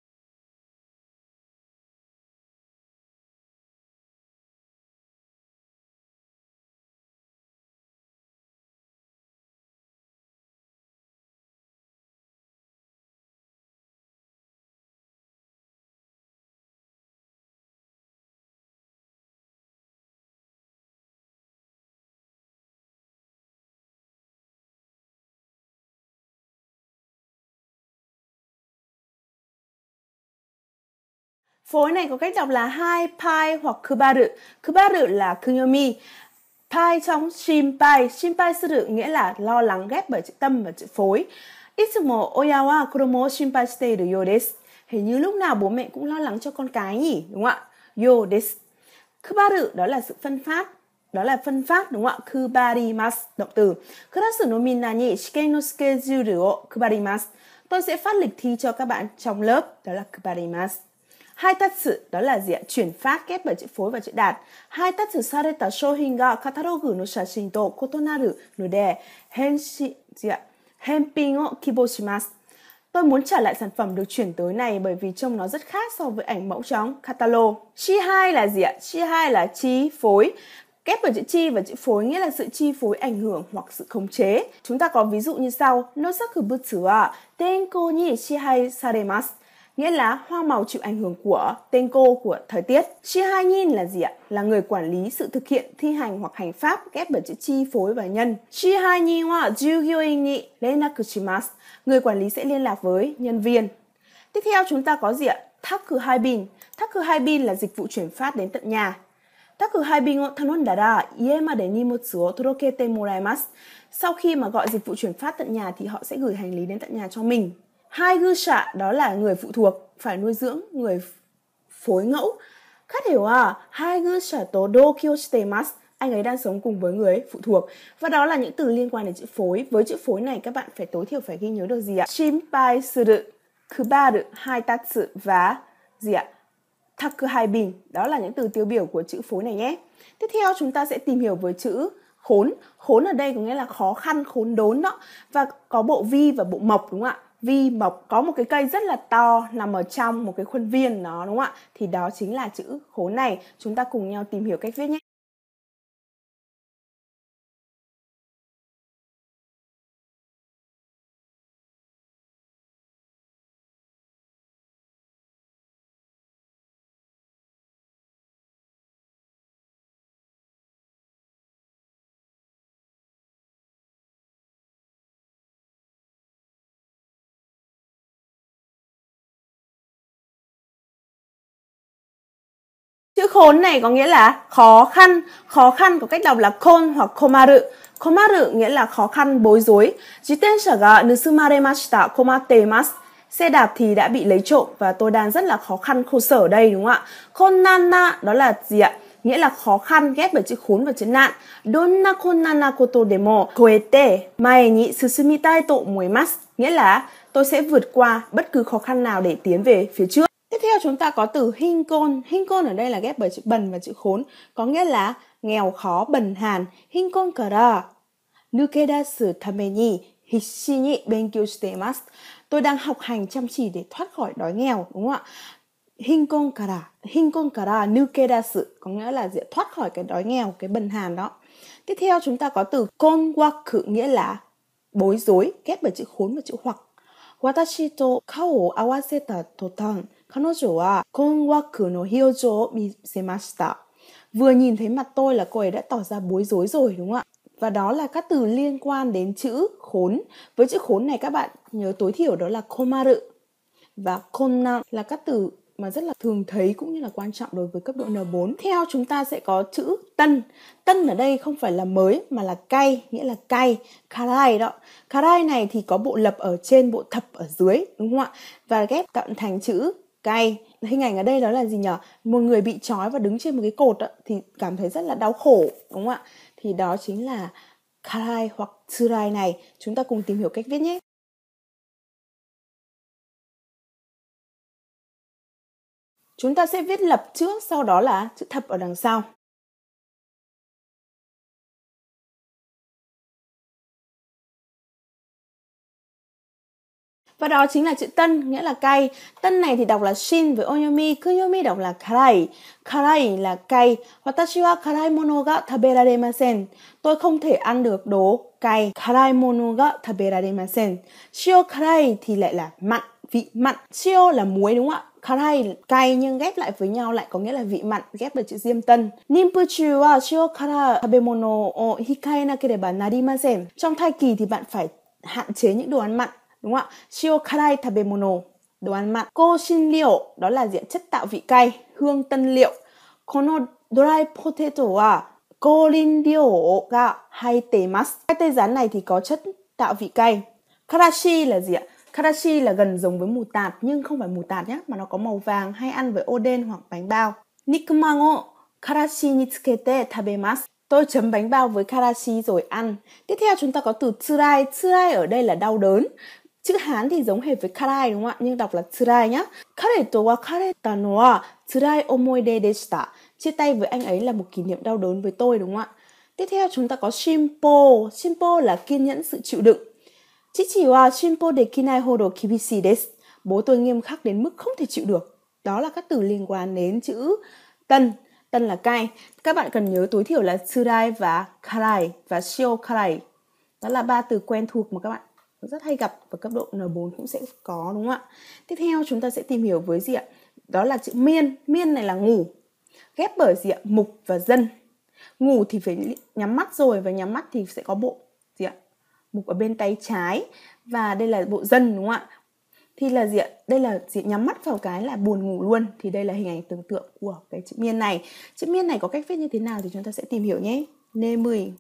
Phối này có cách đọc là hai pai hoặc kubaru. Kubaru là kunyomi. Pai trong shinpai, shinpai suru nghĩa là lo lắng ghép bởi chữ tâm và chữ phối. Itsumo oya wa kodomo o shinpai shite iru you desu. Hình như lúc nào bố mẹ cũng lo lắng cho con cái nhỉ, đúng không ạ? You desu. Kubaru đó là sự phân phát, đó là phân phát, đúng không ạ? Kubarimasu động từ. Kurasu no minna ni shiken no schedule o kubarimasu. Tôi sẽ phát lịch thi cho các bạn trong lớp, đó là kubarimasu. Hai tatsu đó là gì ạ? Chuyển phát ghép bởi chữ phối và chữ đạt. Hai tatsu sareta shouhin ga katalogu no shashin to kotonaru node henshi gì ạ? Henpin o kibo shimasu. Tôi muốn trả lại sản phẩm được chuyển tới này bởi vì trông nó rất khác so với ảnh mẫu trong catalog. Chi hai là gì ạ? Chi hai là chi phối. Ghép bởi chữ chi và chữ phối nghĩa là sự chi phối ảnh hưởng hoặc sự khống chế. Chúng ta có ví dụ như sau. Nosaku butsu wa tenko ni shihai saremasu. Nghĩa là hoa màu chịu ảnh hưởng của tenko, của thời tiết. Shihainin là gì ạ? Là người quản lý sự thực hiện, thi hành hoặc hành pháp ghép bởi chữ chi phối và nhân. Shihainin wa jugyoin ni rennaku shimasu. Người quản lý sẽ liên lạc với nhân viên. Tiếp theo chúng ta có gì ạ? Taku haibin. Taku haibin là dịch vụ chuyển phát đến tận nhà. Taku haibin o tanondara ie made nimutsu o torokete moraimasu. Sau khi mà gọi dịch vụ chuyển phát tận nhà thì họ sẽ gửi hành lý đến tận nhà cho mình. Hai gư xạ đó là người phụ thuộc, phải nuôi dưỡng người phối ngẫu. Kare wa hai gư xạ to dokyo shitemasu. Anh ấy đang sống cùng với người phụ thuộc. Và đó là những từ liên quan đến chữ phối. Với chữ phối này các bạn phải tối thiểu phải ghi nhớ được gì ạ? Shinpai suru, kubaru, hai tatsu và gì ạ? Taku hai bin. Đó là những từ tiêu biểu của chữ phối này nhé. Tiếp theo chúng ta sẽ tìm hiểu với chữ khốn. Khốn ở đây có nghĩa là khó khăn, khốn đốn đó. Và có bộ vi và bộ mộc đúng không ạ? Vi, mộc, có một cái cây rất là to nằm ở trong một cái khuôn viên đó đúng không ạ? Thì đó chính là chữ khốn này. Chúng ta cùng nhau tìm hiểu cách viết nhé. Chữ khốn này có nghĩa là khó khăn. Khó khăn có cách đọc là kon hoặc komaru. Komaru nghĩa là khó khăn, bối rối. Jitensha ga nusumaremashita, komatte imasu. Xe đạp thì đã bị lấy trộm và tôi đang rất là khó khăn, khổ sở ở đây đúng không ạ? Konnana đó là gì ạ? Nghĩa là khó khăn ghép bởi chữ khốn và chữ nạn. Donna konnana koto demo koete mae ni susumitai to omoimasu. Nghĩa là tôi sẽ vượt qua bất cứ khó khăn nào để tiến về phía trước. Tiếp theo chúng ta có từ hinkon. Hinkon ở đây là ghép bởi chữ bần và chữ khốn, có nghĩa là nghèo khó, bần hàn. Hinkon kara nukedasu tame ni hisshi ni benkyou shite imasu. Tôi đang học hành chăm chỉ để thoát khỏi đói nghèo, đúng không ạ? Hinkon kara, hinkon kara nukedasu có nghĩa là thoát khỏi cái đói nghèo, cái bần hàn đó. Tiếp theo chúng ta có từ konwaku nghĩa là bối rối, ghép bởi chữ khốn và chữ hoặc. Watashi to kao o awaseta totan, kanojo wa konwaku no hyoujo o misemashita. Vừa nhìn thấy mặt tôi là cô ấy đã tỏ ra bối rối rồi đúng không ạ? Và đó là các từ liên quan đến chữ khốn. Với chữ khốn này các bạn nhớ tối thiểu đó là komaru và konnan là các từ mà rất là thường thấy cũng như là quan trọng đối với cấp độ N bốn. Theo chúng ta sẽ có chữ tân. Tân ở đây không phải là mới mà là cay, nghĩa là cay. Karai đó. Karai này thì có bộ lập ở trên, bộ thập ở dưới, đúng không ạ? Và ghép tạo thành chữ cay. Hình ảnh ở đây đó là gì nhỉ? Một người bị trói và đứng trên một cái cột đó, thì cảm thấy rất là đau khổ, đúng không ạ? Thì đó chính là karai hoặc tsurai này. Chúng ta cùng tìm hiểu cách viết nhé. Chúng ta sẽ viết lập trước, sau đó là chữ thập ở đằng sau. Và đó chính là chữ tân, nghĩa là cay. Tân này thì đọc là shin với onyomi, kunyomi đọc là karai. Karai là cay. Watashi wa karai mono ga taberaremasen. Tôi không thể ăn được đồ cay. Karai mono ga taberaremasen. Shio karai thì lại là mặn, vị mặn. Shio là muối đúng không ạ? Karai cay nhưng ghép lại với nhau lại có nghĩa là vị mặn, ghép bởi chữ diêm tân. Ninpuchu wa shio kara tabemono o hikae nakereba narimasen. Trong thai kỳ thì bạn phải hạn chế những đồ ăn mặn, đúng không ạ? Shio karai tabemono, đồ ăn mặn. Ko shin ryo, đó là diện chất tạo vị cay, hương tân liệu. Kono dry potato wa korin ryo ga haite imasu. Hai tây rán này thì có chất tạo vị cay. Karashi là gì ạ? Karashi là gần giống với mù tạt nhưng không phải mù tạt nhé, mà nó có màu vàng, hay ăn với oden hoặc bánh bao. Nikuman o karashi ni tsukete tabemasu. Tôi chấm bánh bao với karashi rồi ăn. Tiếp theo chúng ta có từ tsurai. Tsurai ở đây là đau đớn. Chữ Hán thì giống hệt với karai đúng không ạ? Nhưng đọc là tsurai nhá. Kareto wa kareta no wa tsurai omoide deshita. Chia tay với anh ấy là một kỷ niệm đau đớn với tôi đúng không ạ? Tiếp theo chúng ta có shimpo. Shimpo là kiên nhẫn, sự chịu đựng. Chichi wa shimpo dekinai hodo kibishii desu. Bố tôi nghiêm khắc đến mức không thể chịu được. Đó là các từ liên quan đến chữ tân. Tân là cay. Các bạn cần nhớ tối thiểu là tsurai và karai và shio karai. Đó là ba từ quen thuộc mà các bạn rất hay gặp và cấp độ N bốn cũng sẽ có đúng không ạ? Tiếp theo chúng ta sẽ tìm hiểu với gì ạ? Đó là chữ miên. Miên này là ngủ. Ghép bởi gì ạ? Mục và dân. Ngủ thì phải nhắm mắt rồi, và nhắm mắt thì sẽ có bộ gì ạ? Mục ở bên tay trái, và đây là bộ dân đúng không ạ? Thì là gì ạ? Đây là gì? Nhắm mắt vào cái là buồn ngủ luôn. Thì đây là hình ảnh tưởng tượng của cái chữ miên này. Chữ miên này có cách viết như thế nào thì chúng ta sẽ tìm hiểu nhé. Nê mười.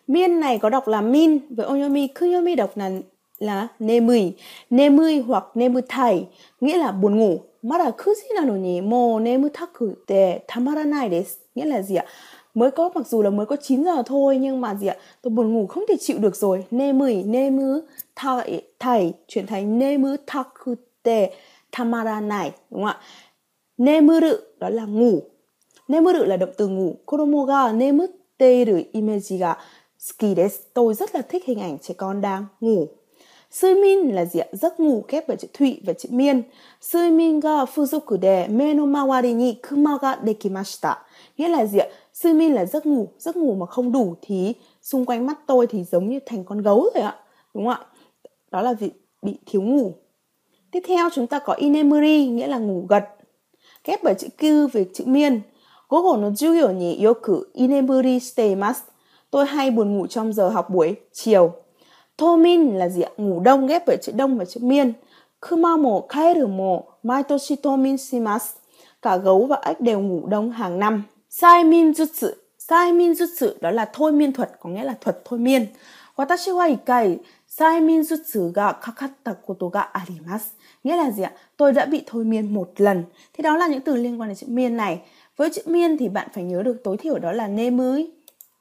Miên này có đọc là min, với onyomi, kunyomi đọc là là nemui, nemui hoặc nemutai, nghĩa là buồn ngủ. Mara kuji nano ni mo nemutakute tamaranai desu, nghĩa là gì ạ? Mới có, mặc dù là mới có chín giờ thôi nhưng mà gì ạ? Tôi buồn ngủ không thể chịu được rồi. Nemui, nemu tai, tai chuyển thành nemutakute tamaranai, đúng không ạ? Nemuru đó là ngủ. Nemuru là động từ ngủ. Kodomo ga nemuteiru image ga suki desu. Tôi rất là thích hình ảnh trẻ con đang ngủ. Suimin là gì ạ? Giấc ngủ ghép bởi chữ thụy và chữ miên. Suimin ga fuzoku de me no mawari ni kuma ga dekimashita. Nghĩa là gì ạ? Suimin là giấc ngủ. Giấc ngủ mà không đủ thì xung quanh mắt tôi thì giống như thành con gấu rồi ạ. Đúng không ạ? Đó là vì bị thiếu ngủ. Tiếp theo chúng ta có inemuri, nghĩa là ngủ gật. Ghép bởi chữ kyu về chữ miên. Gogo no jugyo ni yoku inemuri shite imasu. Tôi hay buồn ngủ trong giờ học buổi chiều. Tomin là gì ạ? Ngủ đông ghép bởi chữ đông và chữ miên. Kuma mo kaeru mo maitoshi tomin shimasu. Cả gấu và ếch đều ngủ đông hàng năm. Saimin jutsu. Saimin jutsu đó là thôi miên thuật, có nghĩa là thuật thôi miên. Watashi wa ikai saimin jutsu ga kakatta koto ga arimasu. Nghĩa là gì ạ? Tôi đã bị thôi miên một lần. Thì đó là những từ liên quan đến chữ miên này. Với chữ miên thì bạn phải nhớ được tối thiểu đó là nemui,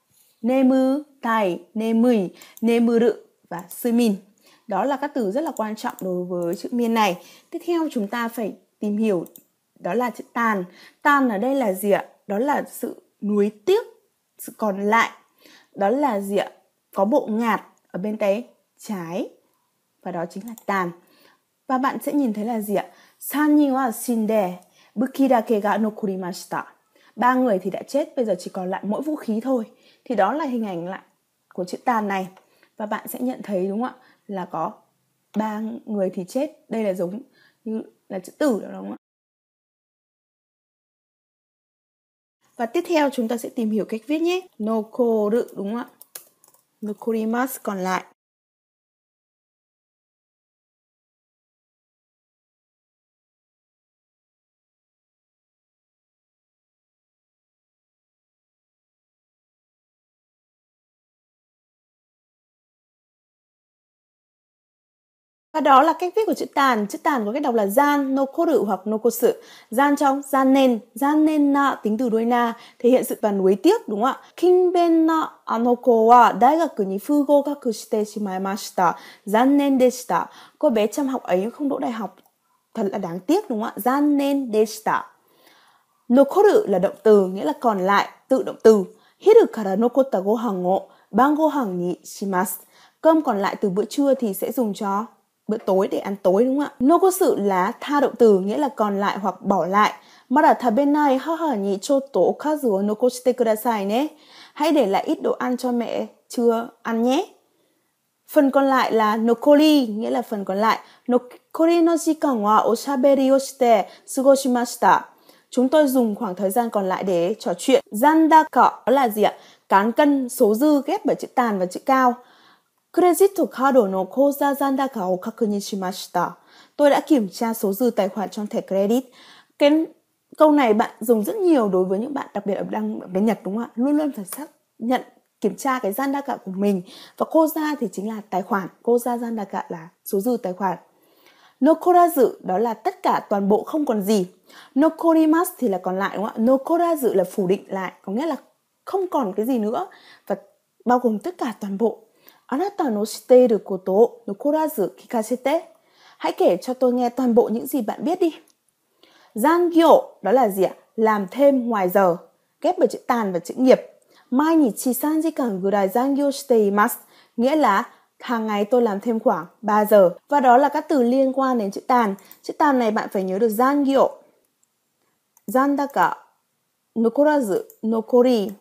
nemu, tai, nemui, nemuru và suimin. Đó là các từ rất là quan trọng đối với chữ miên này. Tiếp theo chúng ta phải tìm hiểu đó là chữ tàn. Tàn ở đây là gì ạ? Đó là sự nuối tiếc, sự còn lại. Đó là gì ạ? Có bộ ngạt ở bên tay trái. Và đó chính là tàn. Và bạn sẽ nhìn thấy là gì ạ? San ni wa shinde, buki dake ga nokorimashita. Ba người thì đã chết, bây giờ chỉ còn lại mỗi vũ khí thôi. Thì đó là hình ảnh lại của chữ tàn này. Và bạn sẽ nhận thấy đúng không ạ? Là có ba người thì chết. Đây là giống như là chữ tử đó đúng không ạ? Và tiếp theo chúng ta sẽ tìm hiểu cách viết nhé. Nokoru đúng không ạ? Nokorimasu còn lại. Và đó là cách viết của chữ tàn. Chữ tàn có cách đọc là gian, nokoru hoặc nokosu. Gian trong, gian nên, gian nên na tính từ đuôi na thể hiện sự toàn nuối tiếc đúng không ạ? Kinben na anoko wa daigaku ni fugogaku shite shimaimashita. Gian nên deshita. Cô bé chăm học ấy không đỗ đại học. Thật là đáng tiếc đúng không ạ? Gian nên deshita. Nokoru là động từ, nghĩa là còn lại, tự động từ. Hiru kara nokotta gohan o ban gohan ni shimasu. Cơm còn lại từ bữa trưa thì sẽ dùng cho bữa tối để ăn tối đúng không ạ? Nokosu là tha động từ, nghĩa là còn lại hoặc bỏ lại. Mada tabenai haha ni chotto okazu o nokoshite kudasai ne. Hãy để lại ít đồ ăn cho mẹ chưa ăn nhé. Phần còn lại là nokori, nghĩa là phần còn lại. Nokori no jikan wa oshaberi o shite sugoshimashita. Chúng tôi dùng khoảng thời gian còn lại để trò chuyện. Zandaka đó là gì ạ? Cán cân số dư ghép bởi chữ tàn và chữ cao. Credit card no kouza zandaka o kakunin shimashita. Tôi đã kiểm tra số dư tài khoản trong thẻ credit. Cái câu này bạn dùng rất nhiều đối với những bạn đặc biệt ở đang ở bên Nhật đúng không ạ? Luôn luôn phải xác nhận kiểm tra cái zandaka của mình. Và koza thì chính là tài khoản. Koza zandaka là số dư tài khoản. Nokorazu đó là tất cả toàn bộ không còn gì. Nokorimasu thì là còn lại đúng không ạ? Nokorazu là phủ định lại, có nghĩa là không còn cái gì nữa và bao gồm tất cả toàn bộ. Anata no shiteiru koto o nokorazu kikashite. Hãy kể cho tôi nghe toàn bộ những gì bạn biết đi. Zangyo đó là gì ạ? Làm thêm ngoài giờ, ghép bởi chữ tàn và chữ nghiệp. Mainichi san jikan gurai zangyo shite imasu, nghĩa là hàng ngày tôi làm thêm khoảng ba giờ. Và đó là các từ liên quan đến chữ tàn. Chữ tàn này bạn phải nhớ được zangyo, zandaka, nokorazu, nokori,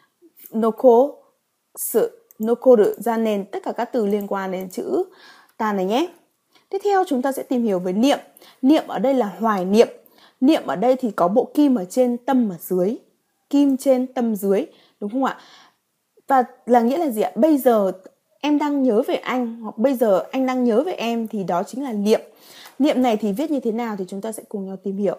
nokosu, nokoru, gian nên, tất cả các từ liên quan đến chữ tàn này nhé. Tiếp theo chúng ta sẽ tìm hiểu về niệm. Niệm ở đây là hoài niệm. Niệm ở đây thì có bộ kim ở trên, tâm ở dưới. Kim trên, tâm dưới, đúng không ạ? Và là nghĩa là gì ạ? Bây giờ em đang nhớ về anh, hoặc bây giờ anh đang nhớ về em, thì đó chính là niệm. Niệm này thì viết như thế nào thì chúng ta sẽ cùng nhau tìm hiểu.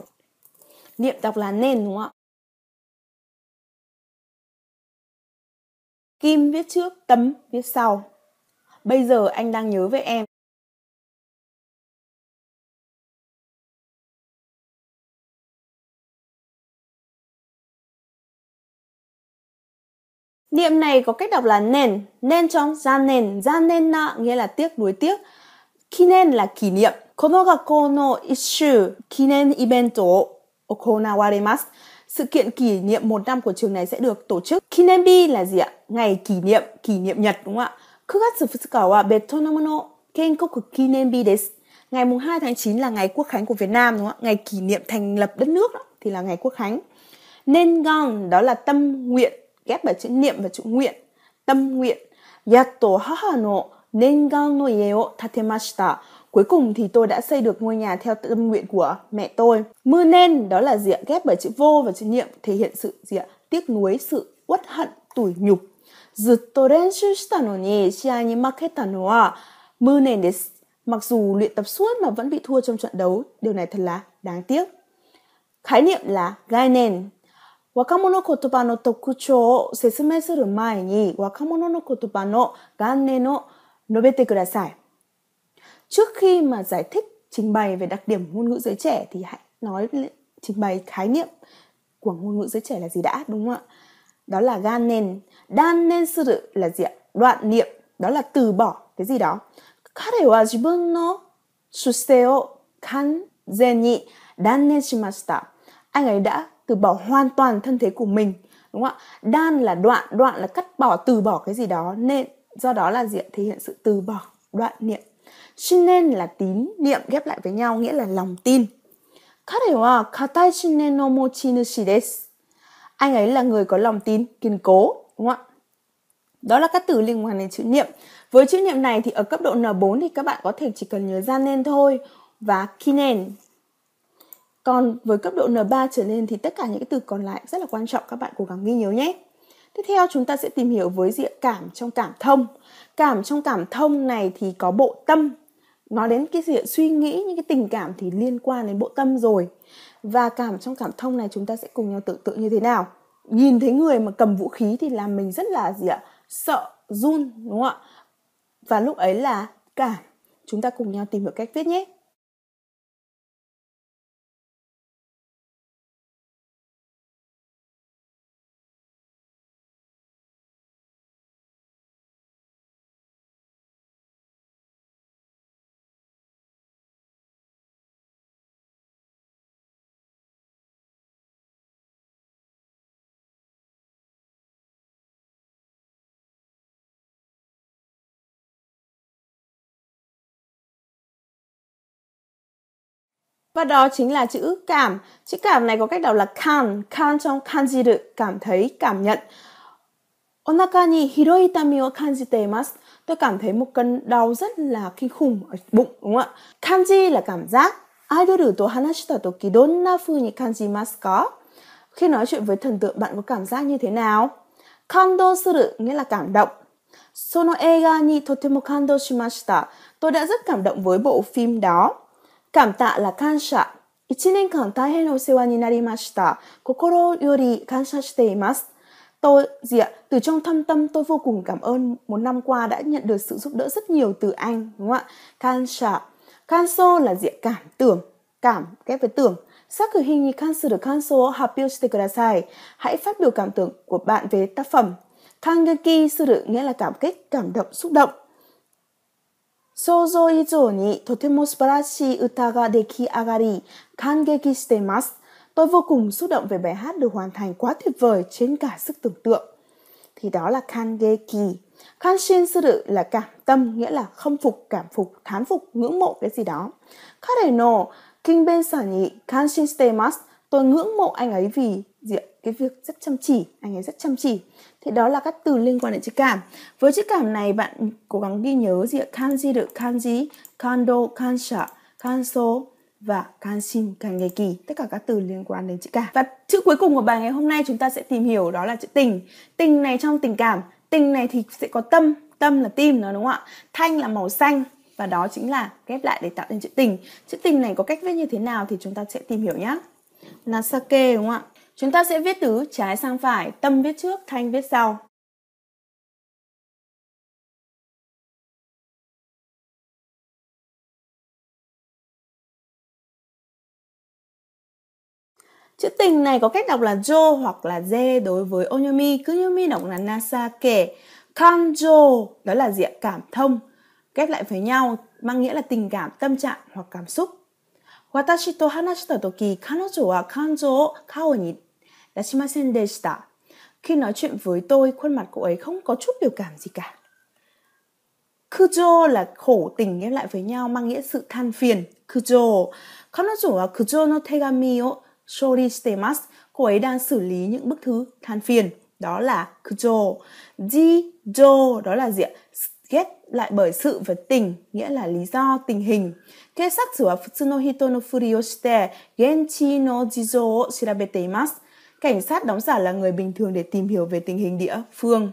Niệm đọc là nên đúng không ạ? Kim viết trước, tâm viết sau. Bây giờ anh đang nhớ về em. Niệm này có cách đọc là nen, nen trong ra nen, ra nen na nghĩa là tiếc nuối tiếc. Kinen là kỷ niệm. Kono gakkou no isshu kinen ibento o okonawarimasu. Sự kiện kỷ niệm một năm của trường này sẽ được tổ chức. Kinenbi là gì ạ? Ngày kỷ niệm, kỷ niệm nhật đúng không ạ? Kugatsu fusuka wa Beitonamu no Kenkoku Kinenbi desu. Ngày mùng hai tháng chín là ngày quốc khánh của Việt Nam đúng không ạ? Ngày kỷ niệm thành lập đất nước đó, thì là ngày quốc khánh. Nengan đó là tâm nguyện, ghép bởi chữ niệm và chữ nguyện. Tâm nguyện. Yatto haha no nengan no ie o tatemashita. Cuối cùng thì tôi đã xây được ngôi nhà theo tâm nguyện của mẹ tôi. Mưa nên đó là gì ạ? Ghép bởi chữ vô và chữ niệm thể hiện sự gì ạ? Tiếc nuối, sự uất hận, tủi nhục. Zutto renshu shita no ni shiai ni maketa no wa mưa nên desu. Mặc dù luyện tập suốt mà vẫn bị thua trong trận đấu, điều này thật là đáng tiếc. Khái niệm là gai nen. Wakamono kotoba no tokuchou o setsumei suru mae ni wakamono no kotoba no gannen o nobete kudasai. Trước khi mà giải thích trình bày về đặc điểm ngôn ngữ giới trẻ thì hãy nói trình bày khái niệm của ngôn ngữ giới trẻ là gì đã, đúng không ạ? Đó là gannen. Dannen suru là gì ạ? Đoạn niệm, đó là từ bỏ cái gì đó. Kare wa jibun no shusei o kanzen ni dannen shimashita. Anh ấy đã từ bỏ hoàn toàn thân thế của mình, đúng không ạ? Dan là đoạn, đoạn là cắt bỏ, từ bỏ cái gì đó, nên do đó là gì ạ? Thể hiện sự từ bỏ, đoạn niệm. Shinen là tín niệm ghép lại với nhau nghĩa là lòng tin. Kare wa katai shinen no mochinushi desu. Anh ấy là người có lòng tin kiên cố, đúng không ạ? Đó là các từ liên quan đến chữ niệm. Với chữ niệm này thì ở cấp độ N bốn thì các bạn có thể chỉ cần nhớ Zanen thôi và Kinen. Còn với cấp độ N ba trở lên thì tất cả những cái từ còn lại rất là quan trọng, các bạn cố gắng ghi nhớ nhé. Tiếp theo chúng ta sẽ tìm hiểu với diện cảm trong cảm thông. Cảm trong cảm thông này thì có bộ tâm. Nói đến cái diện suy nghĩ, những cái tình cảm thì liên quan đến bộ tâm rồi. Và cảm trong cảm thông này chúng ta sẽ cùng nhau tưởng tượng như thế nào. Nhìn thấy người mà cầm vũ khí thì làm mình rất là gì ạ? Sợ, run, đúng không ạ? Và lúc ấy là cảm. Chúng ta cùng nhau tìm hiểu cách viết nhé. Và đó chính là chữ cảm. Chữ cảm này có cách đọc là kan, kan trong kanjiru, cảm thấy, cảm nhận. Onaka ni hiroi itami o kanjite imasu. Tôi cảm thấy một cơn đau rất là kinh khủng ở bụng, đúng không ạ? Kanji là cảm giác. Idoru to hanashita toki donna fuu ni kanjimasu ka? Khi nói chuyện với thần tượng bạn có cảm giác như thế nào? Kando suru nghĩa là cảm động. Sono eiga ni totemo kando shimashita. Tôi đã rất cảm động với bộ phim đó. Cảm tạ là kansha. Ichi nen kan taihen osewa ni narimashita. Kokoro yori kansha shite imasu. Tôi gì ạ? Từ trong thâm tâm tôi vô cùng cảm ơn một năm qua đã nhận được sự giúp đỡ rất nhiều từ anh, đúng không ạ? Kansha. Kanso là gì ạ? Cảm tưởng, cảm ghép với tưởng. Sakuhin ni kansuru kanso o happyou shite kudasai. Hãy phát biểu cảm tưởng của bạn về tác phẩm. Kangeki suru nghĩa là cảm kích, cảm động, xúc động. Souzou izou ni totemo subarashii uta ga dekiagari kangeki shite imasu. Tôi vô cùng xúc động về bài hát được hoàn thành quá tuyệt vời trên cả sức tưởng tượng. Thì đó là kangeki. Kanshin suru là cảm tâm, nghĩa là khâm phục, cảm phục, thán phục, ngưỡng mộ cái gì đó. Kare no kinbensan ni kanshin shite imasu. Tôi ngưỡng mộ anh ấy vì gì? Cái việc rất chăm chỉ, anh ấy rất chăm chỉ. Thì đó là các từ liên quan đến chữ cảm. Với chữ cảm này bạn cố gắng ghi nhớ gì ạ? Kanjiru, kanji, kando, kansha, kanso và kanshin, kangeki. Tất cả các từ liên quan đến chữ cảm. Và chữ cuối cùng của bài ngày hôm nay chúng ta sẽ tìm hiểu đó là chữ tình. Tình này trong tình cảm. Tình này thì sẽ có tâm. Tâm là tim đó, đúng không ạ? Thanh là màu xanh. Và đó chính là ghép lại để tạo nên chữ tình. Chữ tình này có cách viết như thế nào thì chúng ta sẽ tìm hiểu nhé. Nasake, đúng không ạ? Chúng ta sẽ viết từ trái sang phải, tâm viết trước, thanh viết sau. Chữ tình này có cách đọc là jo hoặc là ze đối với onyomi. Kunyomi đọc là nasake. Kanjo đó là gì ạ? Cảm thông. Ghép lại với nhau mang nghĩa là tình cảm, tâm trạng hoặc cảm xúc. Watashi to hanashita toki kanojo wa kanjo o kao ni dashimasen deshita. Khi nói chuyện với tôi, khuôn mặt cô ấy không có chút biểu cảm gì cả. Kujo là khổ tình ghép lại với nhau mang nghĩa sự than phiền. Kujo. Kanojo wa kujo no tegami o shori shitemasu. Cô ấy đang xử lý những bức thư than phiền. Đó là kujo. Jijo đó là gì ạ? Ghép lại bởi sự và tình, nghĩa là lý do, tình hình. Keisatsu wa futsu no hito no furi o shite genchi no jijo o shirabete imasu. Cảnh sát đóng giả là người bình thường để tìm hiểu về tình hình địa phương.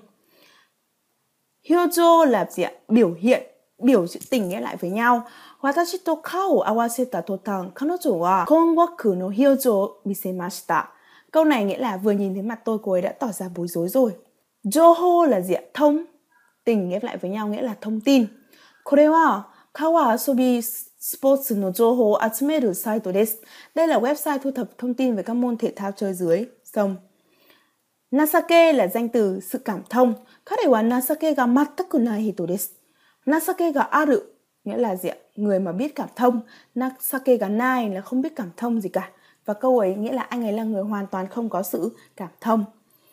Hyojo là gì ạ? Biểu hiện, biểu chữ tình ghép lại với nhau. Watashi to kao o awaseta totan kanojo wa kongoku no hyojo o misemashita. Câu này nghĩa là vừa nhìn thấy mặt tôi, cô ấy đã tỏ ra bối rối rồi. Joho là gì ạ? Thông. Tình ghép lại với nhau nghĩa là thông tin. Kore wa kawa asobi sports no joho o atsumeru site desu. Đây là website thu thập thông tin về các môn thể thao chơi dưới sông. Nasake là danh từ sự cảm thông. Kare wa nasake ga mattaku nai hito desu. Nasake ga aru nghĩa là gì ạ? Người mà biết cảm thông. Nasake ga nai là không biết cảm thông gì cả. Và câu ấy nghĩa là anh ấy là người hoàn toàn không có sự cảm thông.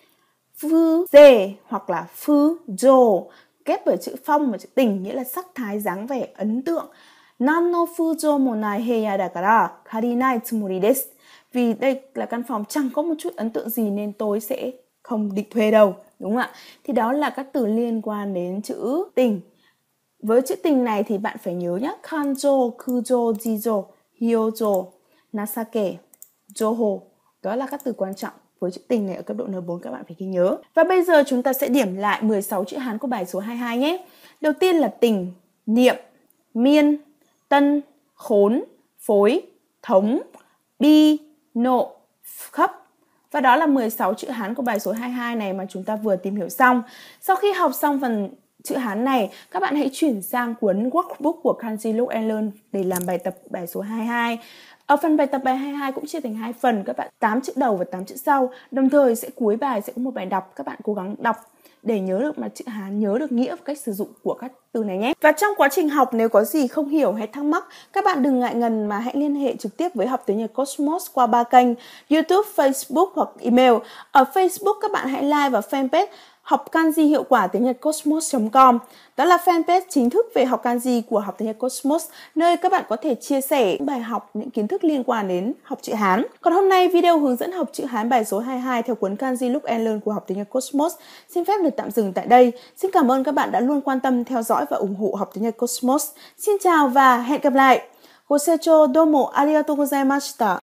Fuze hoặc là fujo ghép bởi chữ phong và chữ tình nghĩa là sắc thái, dáng vẻ, ấn tượng. Nan no fujo mo nai heiya dakara karinai tsumori desu. Vì đây là căn phòng chẳng có một chút ấn tượng gì nên tôi sẽ không định thuê đâu. Đúng không ạ? Thì đó là các từ liên quan đến chữ tình. Với chữ tình này thì bạn phải nhớ nhé. Kanjo, kujo, jijo, hyojo, nasake, joho. Đó là các từ quan trọng với chữ tình này ở cấp độ N bốn, các bạn phải ghi nhớ. Và bây giờ chúng ta sẽ điểm lại mười sáu chữ Hán của bài số hai mươi hai nhé. Đầu tiên là tình, niệm, miên, tân, khốn, phối, thống, bi, nộ, khấp. Và đó là mười sáu chữ Hán của bài số hai mươi hai này mà chúng ta vừa tìm hiểu xong. Sau khi học xong phần chữ Hán này, các bạn hãy chuyển sang cuốn workbook của Kanji Look and Learn để làm bài tập bài số hai mươi hai. Ở phần bài tập bài hai mươi hai cũng chia thành hai phần, các bạn tám chữ đầu và tám chữ sau. Đồng thời sẽ cuối bài sẽ có một bài đọc, các bạn cố gắng đọc để nhớ được mặt chữ Hán, nhớ được nghĩa và cách sử dụng của các từ này nhé. Và trong quá trình học nếu có gì không hiểu hay thắc mắc, các bạn đừng ngại ngần mà hãy liên hệ trực tiếp với Học Tiếng Nhật Cosmos qua ba kênh YouTube, Facebook hoặc email. Ở Facebook các bạn hãy like vào fanpage Học Kanji Hiệu Quả Tiếng Nhật Cosmos chấm com. Đó là fanpage chính thức về học Kanji của Học Tiếng Nhật Cosmos, nơi các bạn có thể chia sẻ những bài học, những kiến thức liên quan đến học chữ Hán. Còn hôm nay video hướng dẫn học chữ Hán bài số hai mươi hai theo cuốn Kanji Look and Learn của Học Tiếng Nhật Cosmos xin phép được tạm dừng tại đây. Xin cảm ơn các bạn đã luôn quan tâm, theo dõi và ủng hộ Học Tiếng Nhật Cosmos. Xin chào và hẹn gặp lại. Gosecho domo arigatou gozaimashita.